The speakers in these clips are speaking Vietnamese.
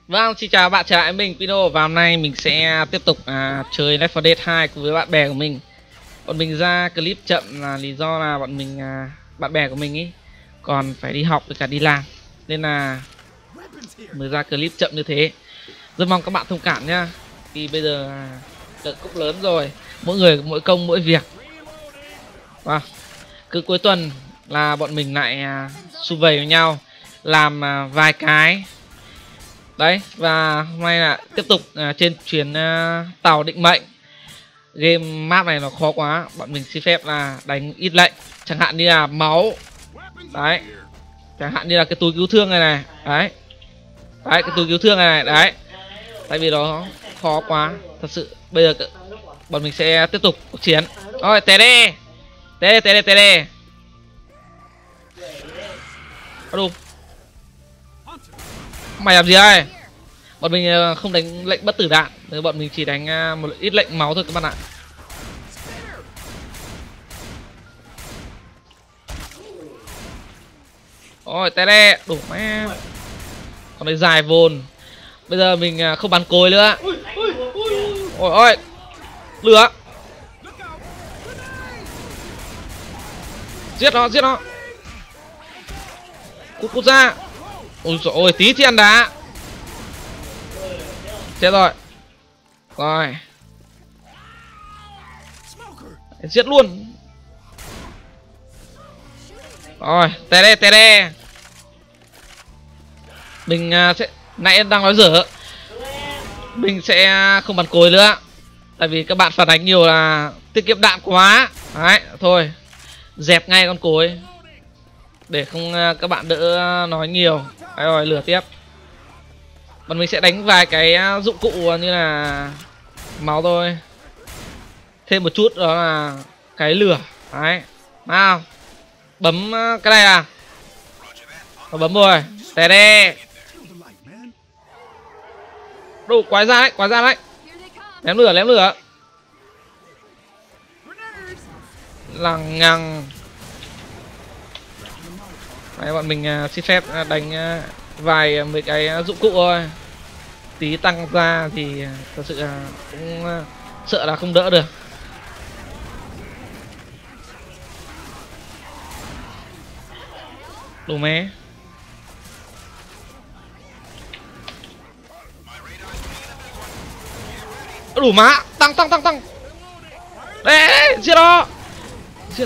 Vâng, xin chào bạn trở lại với mình Pino. Và hôm nay mình sẽ tiếp tục chơi Left 4 Dead 2 cùng với bạn bè của mình. Bọn mình ra clip chậm là lý do là bọn mình bạn bè của mình ý còn phải đi học với cả đi làm, nên là mới ra clip chậm như thế. Rất mong các bạn thông cảm nhá. Vì bây giờ đợt cúp lớn rồi, mỗi người mỗi công mỗi việc. Và cứ cuối tuần là bọn mình lại sum vầy với nhau làm vài cái. Đấy, và hôm nay là tiếp tục trên chuyến tàu định mệnh. Game map này nó khó quá, bọn mình xin phép là đánh ít lệnh, chẳng hạn như là máu. Đấy, chẳng hạn như là cái túi cứu thương này này. Đấy, đấy cái túi cứu thương này này. Đấy, tại vì nó khó quá thật sự. Bây giờ bọn mình sẽ tiếp tục cuộc chiến. Rồi, té đi, té đi, té đi, té đi. Đúng, mày làm gì đây? Bọn mình không đánh lệnh bất tử đạn, nên bọn mình chỉ đánh một ít lệnh máu thôi các bạn ạ. Ôi té đe, đủ mẹ. Con đấy dài vồn. Bây giờ mình không bắn cối nữa. Ôi ôi, lửa. Giết nó, giết nó. Cút cút ra. Ôi trời ơi, tí thì ăn đá. Chết rồi. Rồi, giết luôn. Rồi, té đe, té đe. Mình sẽ nãy đang nói dở. Mình sẽ không bắn cối nữa, tại vì các bạn phản ánh nhiều là tiết kiệm đạn quá. Đấy, thôi dẹp ngay con cối để không các bạn đỡ nói nhiều. Đấy rồi, lửa tiếp. Bọn mình sẽ đánh vài cái dụng cụ như là máu thôi. Thêm một chút đó là cái lửa. Đấy, nào bấm cái này à. Nó bấm rồi, té đe. Đủ, quái ra đấy, quái ra đấy. Ném lửa, ném lửa. Lằng nhằng. Đấy, bọn mình xin phép đánh vài mấy cái dụng cụ thôi. Tí tăng ra thì thật sự là cũng sợ là không đỡ được. Đủ mé. Đủ má, tăng tăng tăng tăng. Đấy, giết nó. Giết.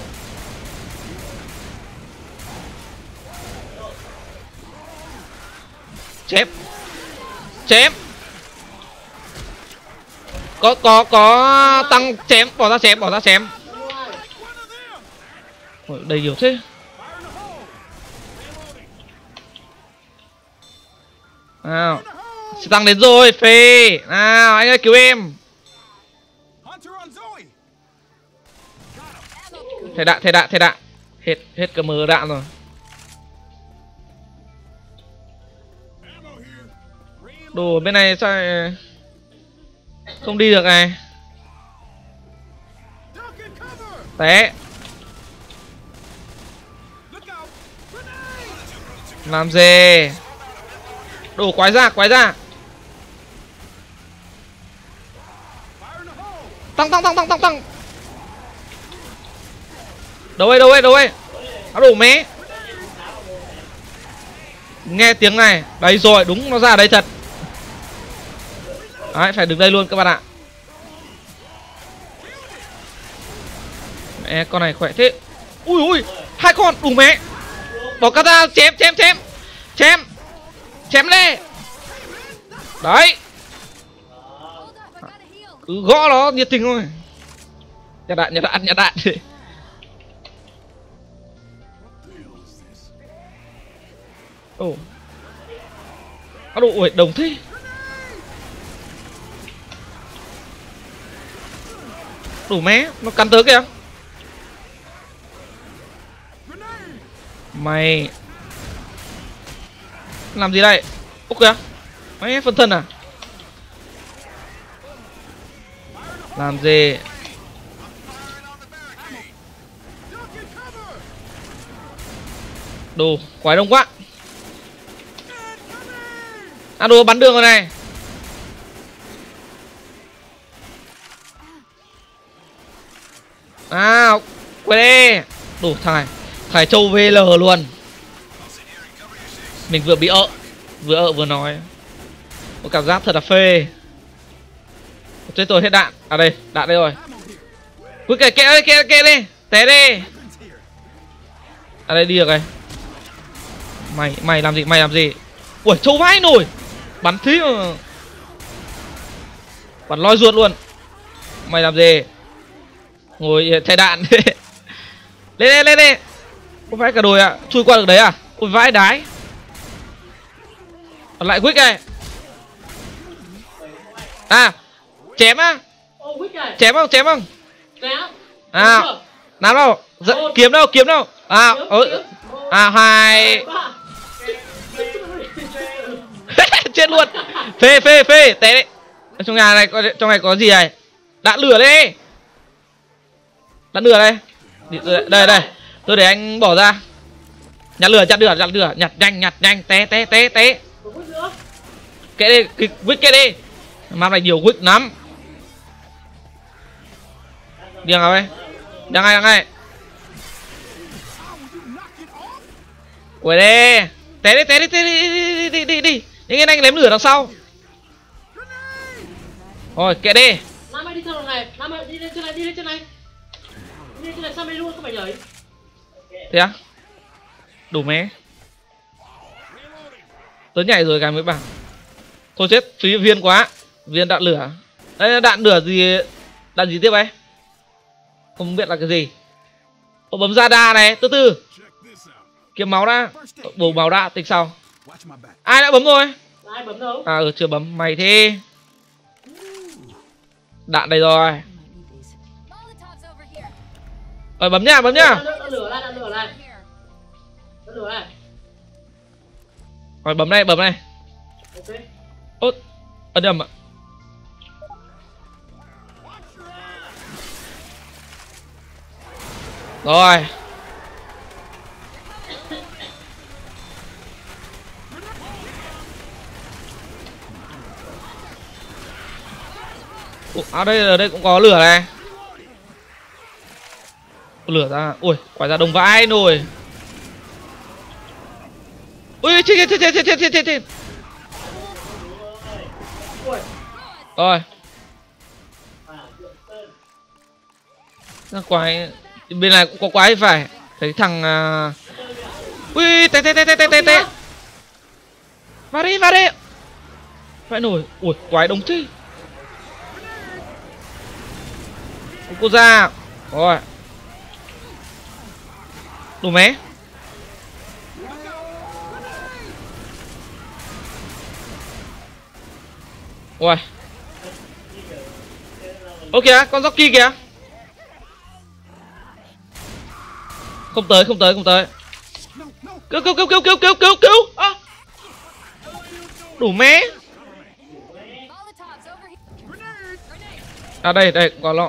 Chém. Chém. Có tăng chém, bỏ ra chém, bỏ ra chém. Ôi, đầy nhiều thế. Nào, sẽ tăng đến rồi, phê. Nào, anh ơi cứu em. Thế đạn, thế đạn, thế đạn. Hết cả mờ đạn rồi. Đồ bên này sao không đi được này. Té. Làm gì? Đồ quái ra, quái ra. Tăng tăng tăng tăng tăng tăng. Đâu ấy, đâu ấy, đâu ấy. Nó đổ mé. Nghe tiếng này. Đấy rồi, đúng, nó ra đây thật. Đấy, phải đứng đây luôn các bạn ạ. Mẹ, con này khỏe thế. Ui ui, hai con, đủ mẹ. Bỏ cả ra, chém, chém, chém. Chém. Chém lên. Đấy. Cứ gõ nó nhiệt tình thôi. Nhặt đạn, nhặt đạn, nhặt đạn. Ồ. Nó đủ, ui, đồng thế. Đủ mé, nó cắn tớ kìa. Mày làm gì đây? Úc kìa. Mày phân thân à? Làm gì? Đồ, quái đông quá. À đồ bắn đường rồi này. À quay đi. Đủ thằng này. Thằng này trâu VL luôn. Mình vừa bị vừa nói. Có cảm giác thật là phê. Chết tôi hết đạn. À đây, đạn đây rồi. Ui kệ đi. Té đi. À đây đi được rồi. Mày làm gì? Ui trâu vãi nổi. Bắn thế mà. Bắn loi ruột luôn. Mày làm gì? Ngồi thay đạn. Lên đi. Có vãi cả đồi à? Chui qua được đấy à? Ui vãi đái. Còn lại Quick này. À chém á. Chém không? À làm đâu? Kiếm đâu? À hai. Chết luôn. Phê té đấy. Trong nhà này có gì này? Đạn lửa đây. Đây. Tôi để anh bỏ ra. Nhặt lửa. Nhặt nhanh. Té. Kệ đi, Quick kệ đi. Map này nhiều Quick lắm. Điên nào đây? Đang ngay. Ui đi. Té đi. Những anh lém lửa đằng sau. Thôi kệ đi. Nam ơi đi theo đường này, Nam ơi đi lên trên này. Đi lên trên này sao mày luôn không phải nhảy. Thế á? Đủ mé. Tớ nhảy rồi cái mới bảo. Thôi chết, phí viên quá. Viên đạn lửa. Đây đạn lửa gì? Đạn gì tiếp ấy? Không biết là cái gì. Ô, bấm ra đa này, từ từ. Kiếm máu đã. Bổ máu đã, tính sau. Ai đã bấm rồi? Ai bấm đâu? À chưa bấm, mày thế. Đạn đây rồi. Bấm nhá. Đạn lửa này. Rồi bấm này. Ok. Ốt, đầm ạ. Rồi. À đây cũng có lửa này. Lửa ra. Ui, quả ra đông vãi nồi. Ui chết. Rồi. Ra quái. Bên này cũng có quái thì phải. Thấy thằng ui té. Vào đi. Vãi nổi. Ui quái đông chứ. Cô ra. Rồi. Đủ mé. Ui. Ô kìa, con jockey kìa. Không tới. Cứu. À. Đủ mé. À đây, có lọ.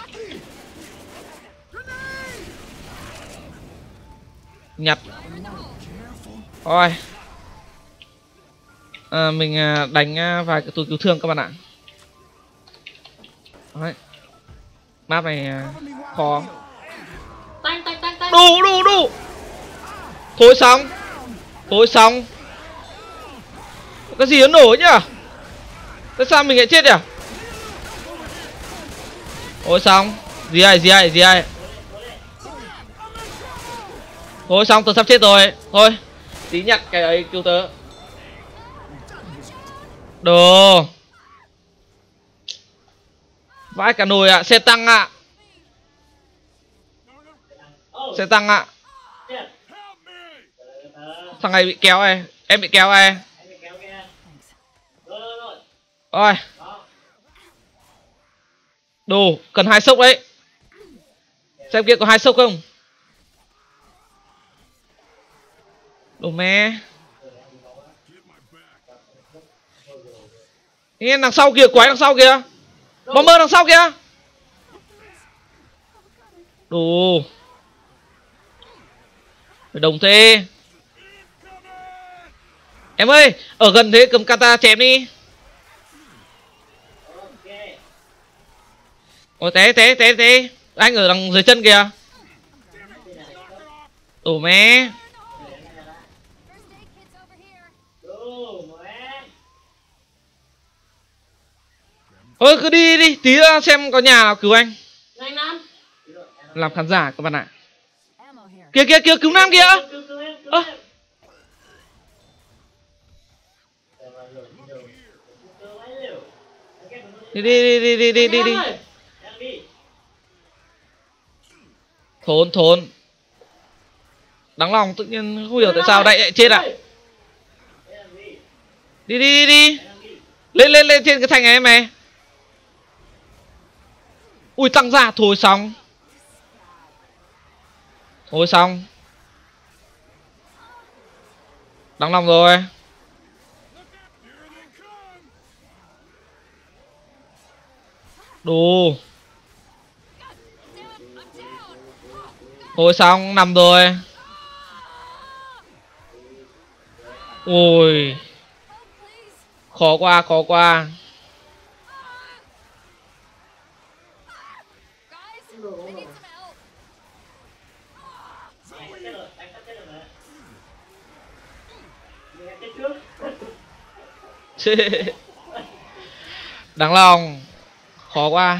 Nhặt. Rồi. Mình đánh vài cái túi cứu thương các bạn ạ. Đấy. Map này khó. Tanh. Đủ. Thôi xong. Cái gì nó nổ nhá? Tại sao mình lại chết nhỉ? Thôi xong. Gì ai? Thôi xong, tớ sắp chết rồi. Thôi, tí nhặt cái ấy cứu tớ. Đồ. Vãi cả nồi ạ, xe tăng ạ. Thằng này bị kéo này, em bị kéo này. Rồi. Đồ, cần 2 sốc đấy. Xem kia có 2 sốc không? Đồ mẹ. Nghe đằng sau kìa, quái đằng sau kìa. Bomber đằng sau kìa. Đồ. Phải đồng thế. Em ơi, ở gần thế cầm kata chém đi. Ôi té. Anh ở đằng dưới chân kìa. Ủa mẹ. Ôi cứ đi, tí ra xem có nhà nào cứu anh. Làm khán giả các bạn ạ. Kìa cứu Nam kìa. Ơ. Đi. Thốn. Đáng lòng tự nhiên không hiểu tại sao lại chết ạ. Đi. Lên trên cái thành này mày. Ui tăng ra thôi xong. Đáng lòng rồi. Đủ. Thôi xong nằm rồi. Ôi. Khó quá. Đáng lòng. Khó quá.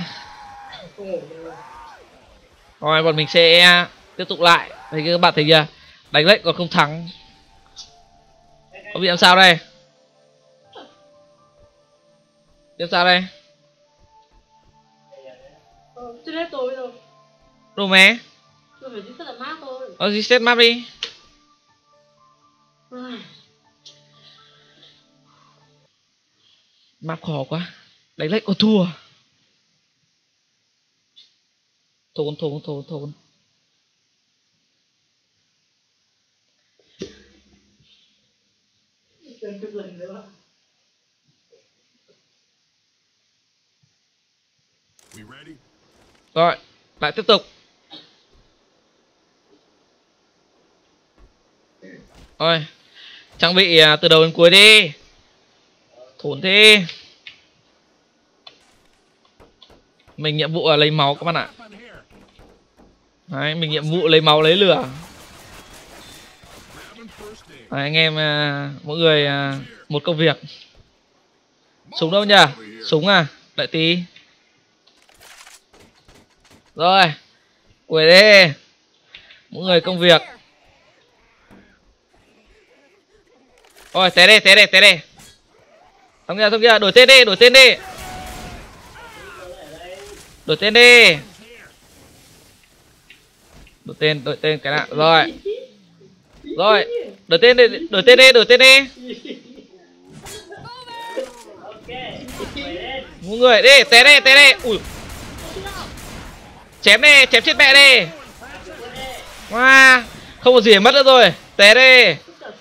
Rồi bọn mình sẽ tiếp tục lại. Thấy các bạn thấy chưa? Đánh lệnh còn không thắng. Có bị làm sao đây? Chưa hết tôi rồi. Đồ mé. Tôi phải reset là map thôi. Reset map đi. Map khó quá. Đánh lệnh còn thua. Thốn. Rồi, lại tiếp tục. Rồi, trang bị từ đầu đến cuối đi. Thốn thế. Mình nhiệm vụ là lấy máu các bạn ạ. Đấy, mình nhiệm vụ lấy máu lấy lửa. Đấy, anh em mỗi người một công việc. Súng đâu nhỉ? Súng à? Đợi tí. Rồi, quay đi. Mỗi người công việc. Rồi, té đây. Xong kìa, đổi tên đi. Đổi tên cái nào. Rồi, đổi tên đi. Mỗi người đi, té đây. Ui. Chém chết mẹ đi. Wow, không có gì để mất nữa rồi. Té đi.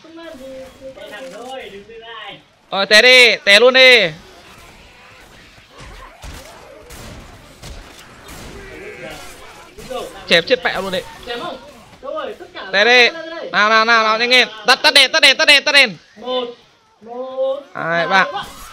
Rồi té luôn đi. Chém chết mẹ luôn đấy. Té đi. Nào nhanh lên. Tắt đèn. 1 2 3.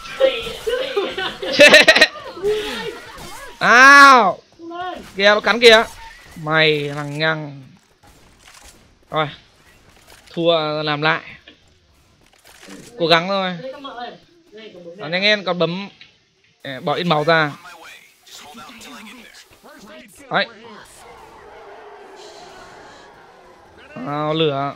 Nào. Kìa nó cắn kìa. Mày lằng nhằng. Rồi. Thua làm lại. Cố gắng thôi. Nhanh lên còn bấm bỏ ít máu ra. Đấy. Lửa.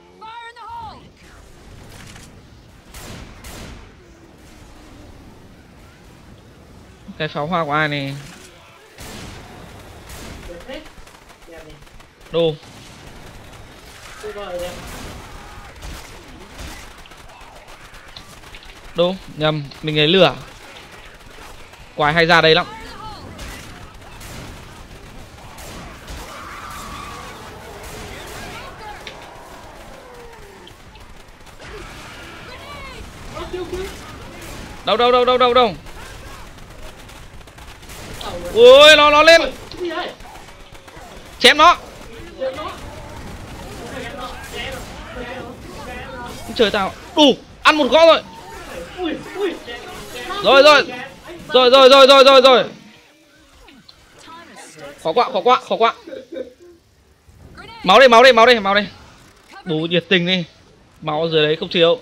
Cái pháo hoa của ai này? Đồ. Đồ, nhầm, mình lấy lửa. Quái hay ra đây lắm. Đâu. Ui, nó lên. Chém nó. Trời tao. Đủ. Ăn một gõ rồi. Ui ui. Rồi rồi. Rồi. Khó quá. Máu đây. Bù nhiệt tình đi. Máu dưới đấy không thiếu.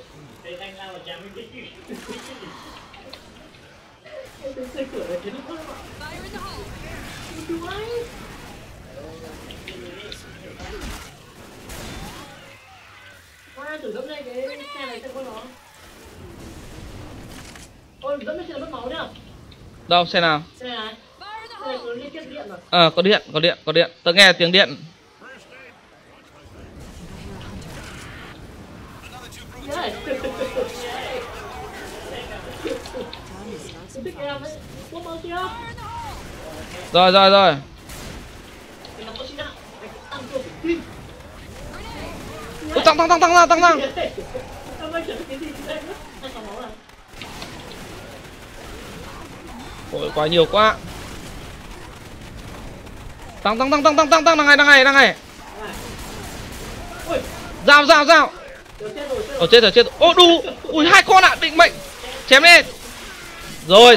Thử dẫm lên cái xe này xem có nó. Ôi, dẫm lên xe là mất máu nhá. Đâu, xe nào? Xe này. Xe này có liên kết điện rồi. Có điện. Tớ nghe tiếng điện. Đấy. Thích em ấy. Quốc bao chưa? Rồi. Mình nó có xin nào. Tăng cường tim. Ui, tăng. Ôi, quá nhiều quá. Tăng đằng này. Dao. Ồ chết. Ô đu. Ui, 2 con ạ, định mệnh. Chém đi. Rồi.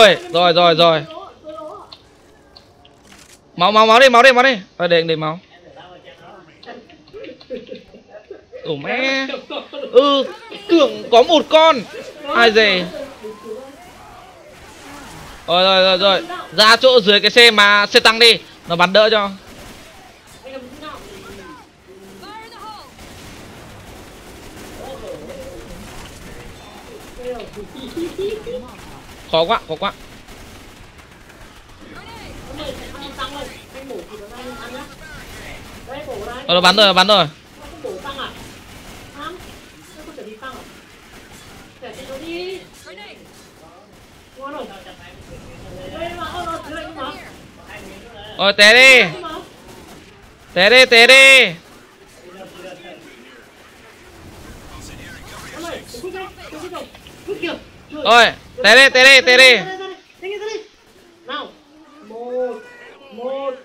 Máu đi. Để máu. Ủa mẹ. Tưởng có một con. Ai dè. Rồi. Ra chỗ dưới cái xe mà xe tăng đi. Nó bắn đỡ cho. Khó quá. Nó bắn rồi. Ôi té đi. Ôi té đi. Nào. 1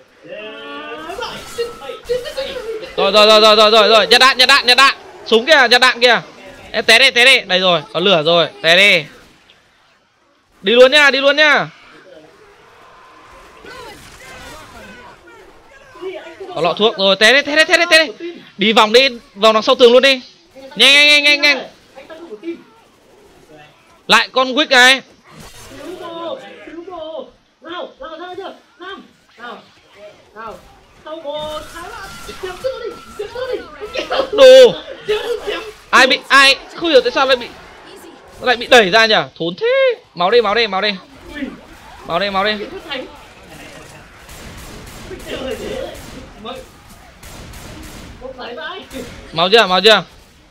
Rồi. Nhặt đạn. Súng kìa, nhặt đạn kìa. Em té đi. Đây rồi, có lửa rồi. Té đi. Đi luôn nhá. Có lọ thuốc rồi, té đi. Đi vòng đằng sau tường luôn đi. Nhanh. Lại con Wick này. Nào, chưa? Nào. Sau 1 2 3. Đồ. Ai không hiểu tại sao lại bị đẩy ra nhỉ? Thốn thế. Máu đi. Máu chưa?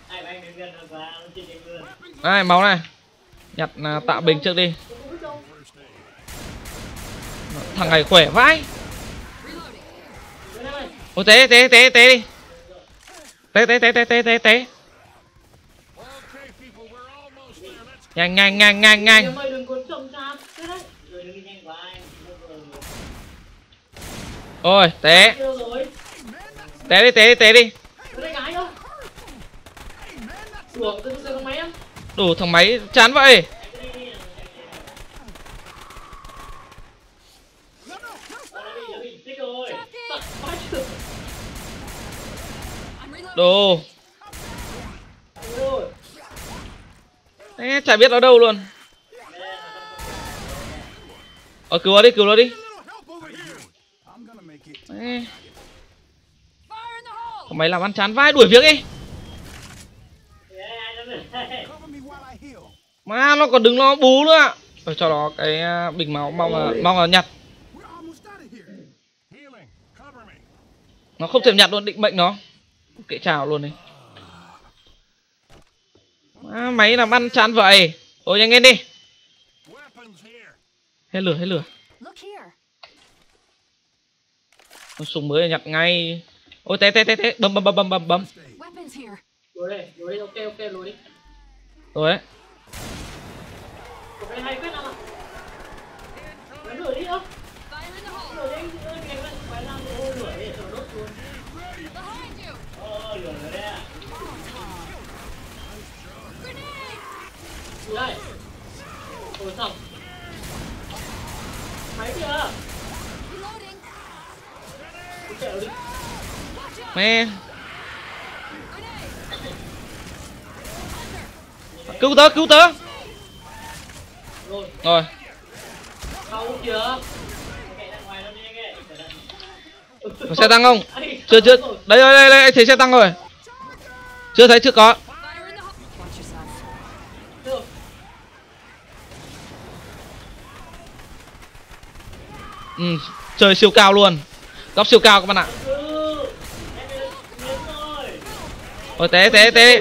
Ai máu này. Nhặt tạ bình trước đi. Thằng này khỏe vãi. Ôi té đi. Té. Nhanh. Ôi té đi. Đủ thằng máy chán vậy. Đồ. Chả biết nó đâu luôn. Cứu nó đi. Mày làm ăn chán vai, đuổi việc đi. Mà nó còn đứng nó bú nữa. Rồi cho nó cái bình máu, mong là nhặt. Nó không thèm nhặt luôn, định mệnh nó. Kệ chào luôn đi. Máy làm ăn chán vậy. Ôi nhanh lên đi. Hết lửa. Con súng mới nhặt ngay. Ôi té. Bấm. Lùi đi, ok, lùi đi. Rồi đấy. Cái hay quét nào ạ? Lùi đi ơ. Lùi đi anh phải làm lửa để cho nó đốt luôn. Lửa đấy ạ. Gì đây? Ôi xong. Máy kìa. Chạy đi. Mẹ. Cứu tớ, cứu tớ. Rồi. Rồi. Không kìa. Có xe tăng không? Chưa chưa. Đây đây đây, đây thấy xe tăng rồi. Chưa thấy, chưa có. Chơi siêu cao luôn. Góc siêu cao các bạn ạ. Ôi té té té.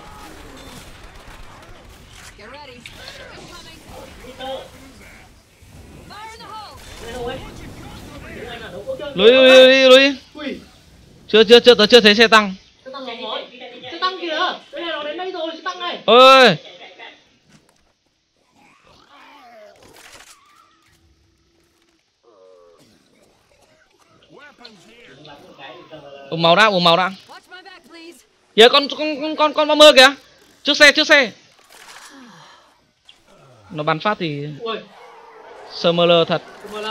Lùi lùi lùi. Chưa chưa chưa, tớ chưa thấy xe tăng. Xe tăng kìa. Đây này, nó đến đây rồi, xe tăng này. Ôi. Uống máu đã, uống máu đã. Kìa con bomber kìa. Trước xe, trước xe. Nó bắn phát thì Summoner thật.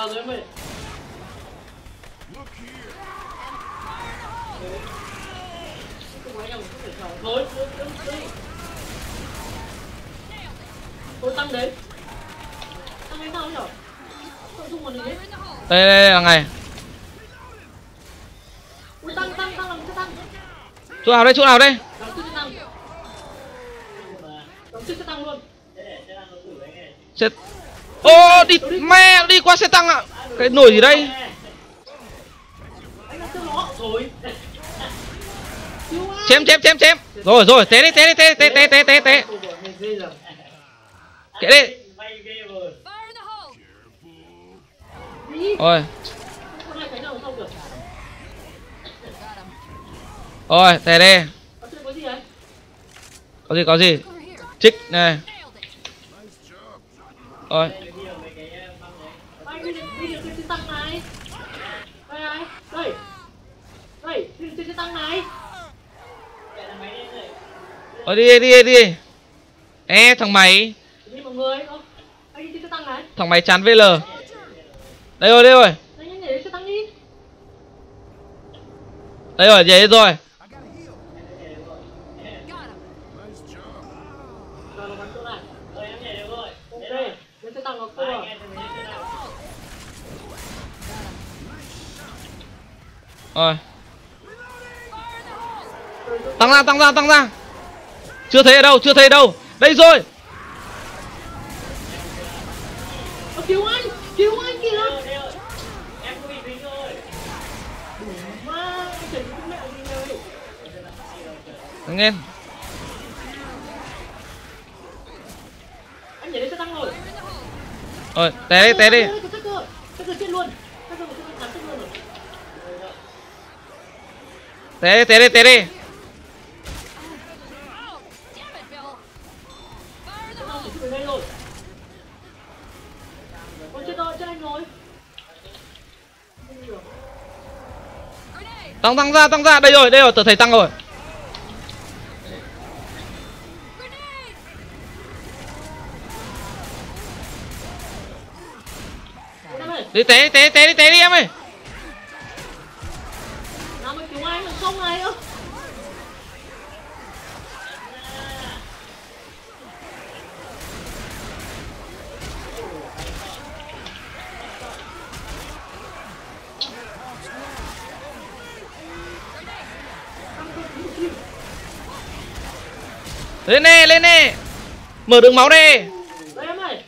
Tôi tăng đến. Tăng đến sao nhỉ? Không dùng một đấy. Đây là ngày. Ui, tăng làm cái tăng. Chỗ nào đây, chỗ nào đây? Đóng chiếc xe tăng luôn. Xe... Ô, đi mẹ, đi qua xe tăng ạ. Cái nổi gì đây? Chém chém chém chém. Rồi rồi, té đi té đi té té té té té té. Kệ đi. Ôi. Ôi, té đi. Có gì? Trích này. Ôi. Ôi đi. Ê thằng mày. Thằng mày chán VL. Đây rồi. Đây rồi, dễ rồi. Rồi. Tăng ra. Chưa thấy ở đâu. Đây rồi. Cứu anh kìa. Đứng lên. Anh nhảy lên xe tăng rồi. Rồi, té đi. Té đi. Tăng ra. Đây rồi, tớ thấy tăng rồi. Đi té đi em ơi. Nào mà cứu anh không này ơ. Lên nè. Mở đường máu đi. Đây em ơi.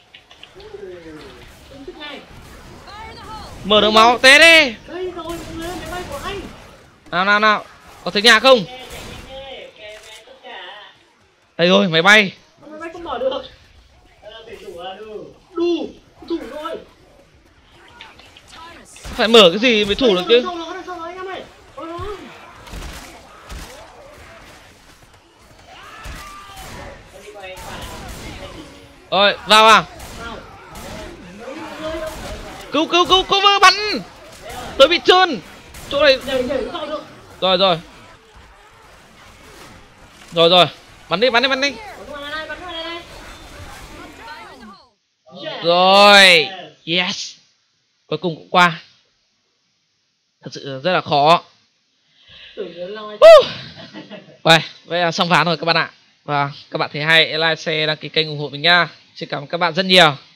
Mở đường máu, té đi. Đây rồi, người máy bay của anh. Nào. Có thấy nhà không? Đây rồi, máy bay. Máy bay không mở được. Đủ rồi. Phải mở cái gì mới thủ được chứ? Sau đó anh em ơi. Rồi, vào à? Cứu vơ bắn. Tôi bị trơn. Chỗ này. Rồi. Bắn đi. Rồi, yes. Cuối cùng cũng qua. Thật sự rất là khó. Vậy là xong ván rồi các bạn ạ. Và các bạn thấy hay, like, share, đăng ký kênh ủng hộ mình nha. Xin cảm ơn các bạn rất nhiều.